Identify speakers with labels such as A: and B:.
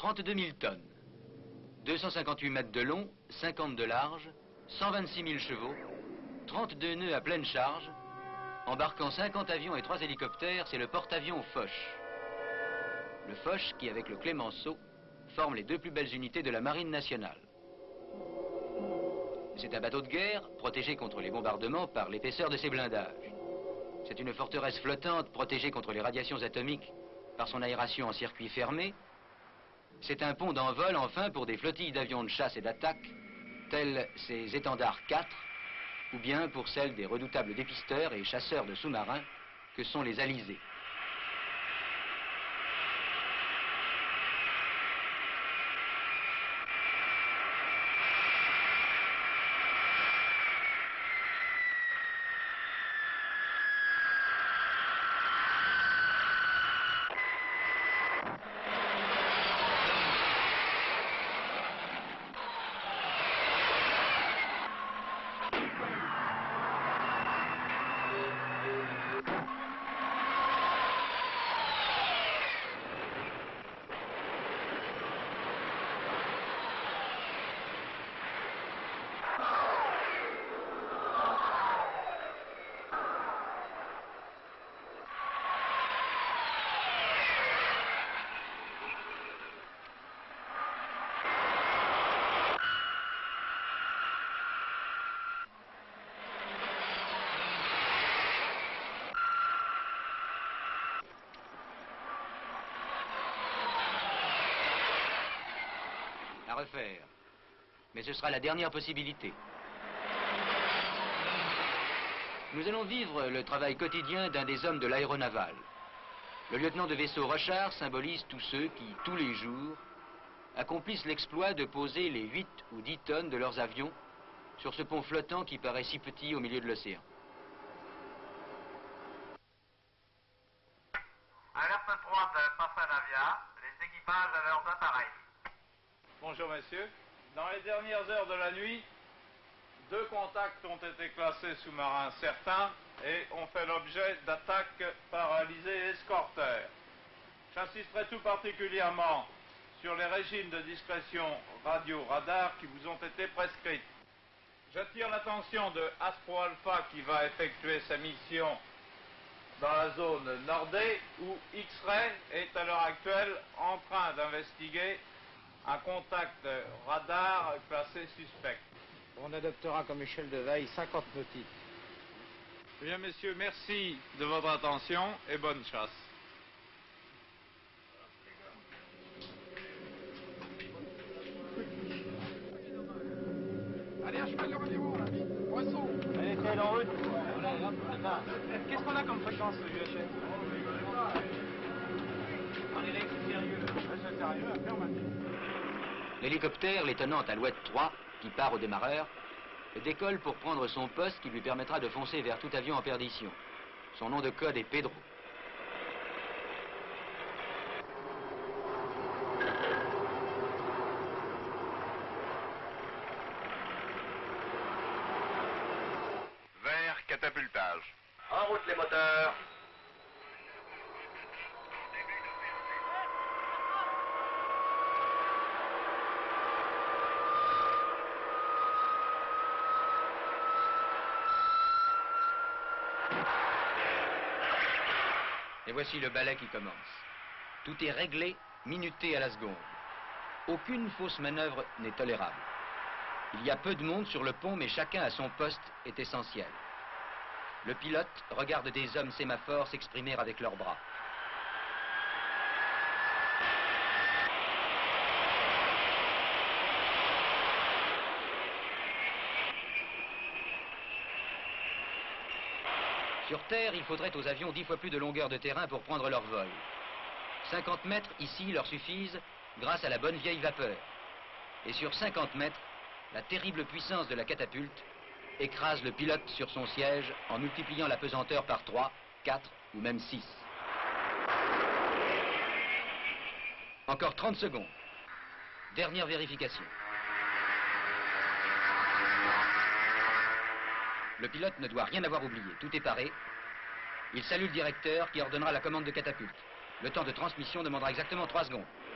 A: 32 000 tonnes. 258 mètres de long, 50 de large, 126 000 chevaux, 32 nœuds à pleine charge, embarquant 50 avions et 3 hélicoptères, c'est le porte-avions Foch. Le Foch qui, avec le Clemenceau, forme les deux plus belles unités de la Marine nationale. C'est un bateau de guerre protégé contre les bombardements par l'épaisseur de ses blindages. C'est une forteresse flottante protégée contre les radiations atomiques par son aération en circuit fermé. C'est un pont d'envol, enfin, pour des flottilles d'avions de chasse et d'attaque, tels ces étendards 4, ou bien pour celles des redoutables dépisteurs et chasseurs de sous-marins que sont les alizés. À refaire. Mais ce sera la dernière possibilité. Nous allons vivre le travail quotidien d'un des hommes de l'aéronaval. Le lieutenant de vaisseau Rochard symbolise tous ceux qui, tous les jours, accomplissent l'exploit de poser les 8 ou 10 tonnes de leurs avions sur ce pont flottant qui paraît si petit au milieu de l'océan.
B: Alerte 3 de Passanavia, les équipages à leurs appareils.
C: Bonjour messieurs. Dans les dernières heures de la nuit, 2 contacts ont été classés sous-marins certains et ont fait l'objet d'attaques par alizés et escorteurs. J'insisterai tout particulièrement sur les régimes de discrétion radio-radar qui vous ont été prescrits. J'attire l'attention de Astro Alpha qui va effectuer sa mission dans la zone Nordée où X-Ray est à l'heure actuelle en train d'investiguer un contact radar classé suspect.
D: On adoptera comme échelle de veille 50 nautiques.
C: Bien messieurs, merci de votre attention et bonne chasse.
E: Allez, à cheval, le rendez-vous, là, vite, poisson.
D: Allez, tiens, en route. Qu'est-ce qu'on a comme fréquence, UHF? On est là, c'est sérieux.
E: C'est sérieux, affirmatif.
A: L'hélicoptère, l'étonnant Alouette 3, qui part au démarreur, décolle pour prendre son poste qui lui permettra de foncer vers tout avion en perdition. Son nom de code est Pedro.
B: Vers catapultage.
F: En route les moteurs.
A: Et voici le ballet qui commence. Tout est réglé, minuté à la seconde. Aucune fausse manœuvre n'est tolérable. Il y a peu de monde sur le pont, mais chacun à son poste est essentiel. Le pilote regarde des hommes sémaphores s'exprimer avec leurs bras. Sur Terre, il faudrait aux avions 10 fois plus de longueur de terrain pour prendre leur vol. 50 mètres ici leur suffisent grâce à la bonne vieille vapeur. Et sur 50 mètres, la terrible puissance de la catapulte écrase le pilote sur son siège en multipliant la pesanteur par 3, 4 ou même 6. Encore 30 secondes. Dernière vérification. Le pilote ne doit rien avoir oublié. Tout est paré. Il salue le directeur qui ordonnera la commande de catapulte. Le temps de transmission demandera exactement 3 secondes.